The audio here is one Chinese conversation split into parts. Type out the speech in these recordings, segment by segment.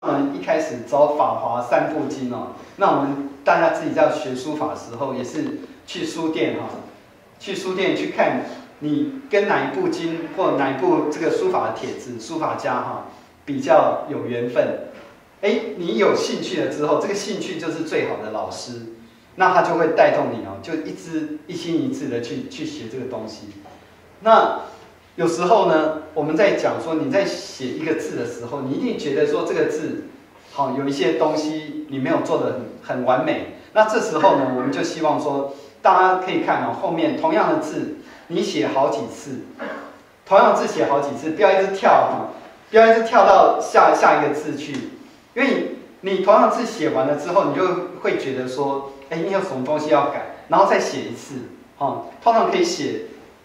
我们一开始走法华三部经哦，那我们大家自己在学书法的时候，也是去书店哈，去书店去看你跟哪一部经或哪一部这个书法的帖子，书法家哈比较有缘分。哎，你有兴趣了之后，这个兴趣就是最好的老师，那他就会带动你哦，就一心一志的去学这个东西。那有时候呢，我们在讲说你在写一个字的时候，你一定觉得说这个字，好有一些东西你没有做得很完美。那这时候呢，我们就希望说，大家可以看哦，后面同样的字，你写好几次，同样的字写好几次，不要一直跳哈，不要一直跳到下一个字去，因为你同样的字写完了之后，你就会觉得说，哎，你有什么东西要改，然后再写一次，哈，通常可以写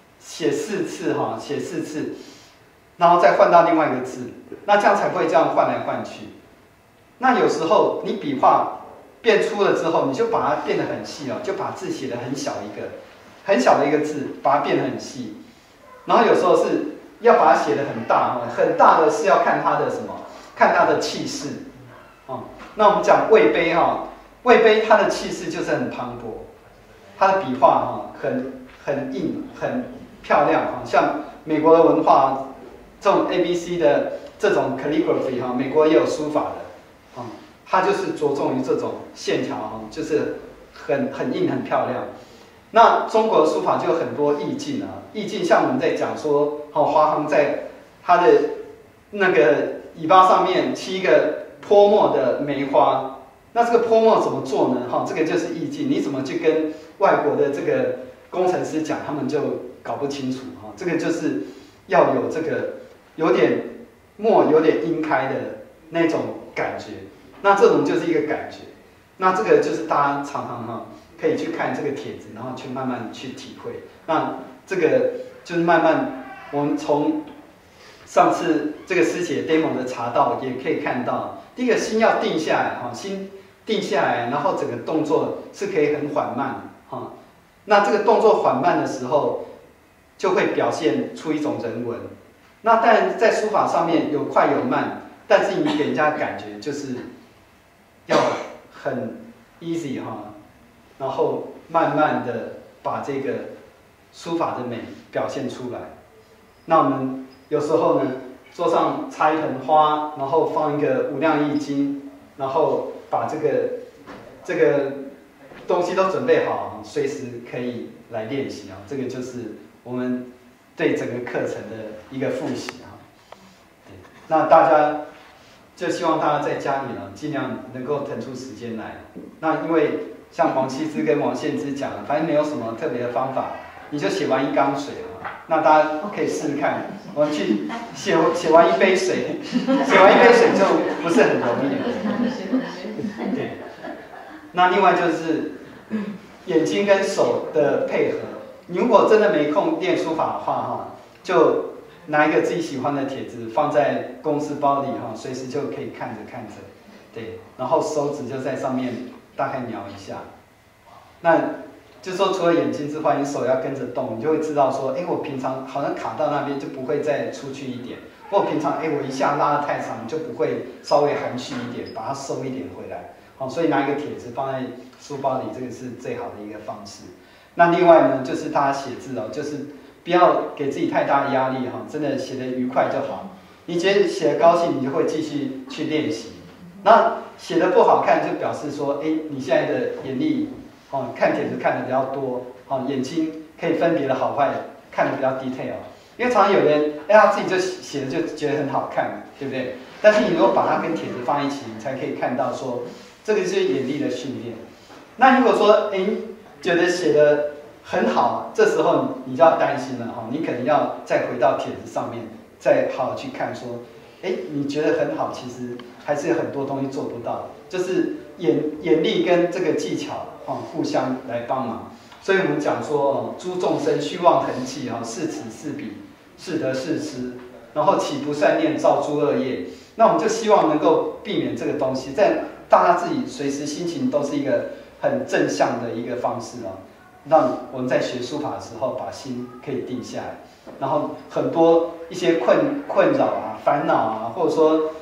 4次哈，写4次，然后再换到另外一个字，那这样才不会这样换来换去。那有时候你笔画变粗了之后，你就把它变得很细哦，就把字写得很小的一个字，把它变得很细。然后有时候是要把它写得很大哈，很大的是要看它的什么？看它的气势。哦，那我们讲魏碑哈，魏碑它的气势就是很磅礴，它的笔画哈很硬很漂亮哈，像美国的文化，这种 ABC 的这种 calligraphy 哈，美国也有书法的，它就是着重于这种线条哈，就是很硬很漂亮。那中国的书法就有很多意境啊，意境像我们在讲说，华航在它的那个尾巴上面漆一个泼墨的梅花，那这个泼墨怎么做呢？这个就是意境，你怎么去跟外国的这个工程师讲，他们就搞不清楚哈。这个就是要有这个有点墨有点晕开的那种感觉，那这种就是一个感觉。那这个就是大家常常可以去看这个帖子，然后去慢慢去体会。那这个就是慢慢我们从上次这个师姐 demo 的茶道也可以看到，第一个心要定下来哈，心定下来，然后整个动作是可以很缓慢哈。那这个动作缓慢的时候，就会表现出一种人文。那当然在书法上面有快有慢，但是你给人家感觉就是要很 easy 哈，然后慢慢的把这个书法的美表现出来。那我们有时候呢，桌上插一盆花，然后放一个无量易经，然后把这个东西都准备好，随时可以来练习啊。这个就是我们对整个课程的一个复习啊。那大家就希望大家在家里呢，尽量能够腾出时间来。那因为像王羲之跟王献之讲的，反正没有什么特别的方法，你就写完一缸水啊。那大家可以试试看，我们去写完一杯水，写完一杯水就不是很容易了。对。那另外就是眼睛跟手的配合。你如果真的没空练书法的话，就拿一个自己喜欢的帖子放在公司包里随时就可以看着，对，然后手指就在上面大概描一下。那就是说除了眼睛之外，你手要跟着动，你就会知道说，我平常好像卡到那边就不会再出去一点，或平常我一下拉得太长就不会稍微含蓄一点，把它收一点回来。所以拿一个帖子放在书包里，这个是最好的一个方式。那另外呢，就是大家写字就是不要给自己太大的压力真的写得愉快就好。你觉得写得高兴，你就会继续去练习。那写得不好看，就表示说，你现在的眼力看帖子看得比较多，眼睛可以分别的好坏，看得比较 detail。因为常常有人他自己就写的就觉得很好看，对不对？但是你如果把它跟帖子放一起，你才可以看到说。这个是眼力的训练。那如果说，觉得写得很好，这时候你就要担心了你可能要再回到帖子上面，再好好去看说，你觉得很好，其实还是有很多东西做不到，就是眼力跟这个技巧互相来帮忙。所以我们讲说，诸众生虚妄恒气是此是彼，是得是失，然后起不善念，造诸恶业。那我们就希望能够避免这个东西，在大家自己随时心情都是一个很正向的一个方式让我们在学书法的时候把心可以定下来，然后很多一些困扰烦恼或者说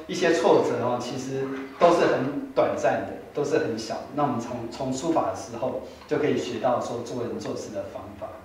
一些挫折哦，其实都是很短暂的，都是很小。那我们从书法的时候就可以学到说做人做事的方法。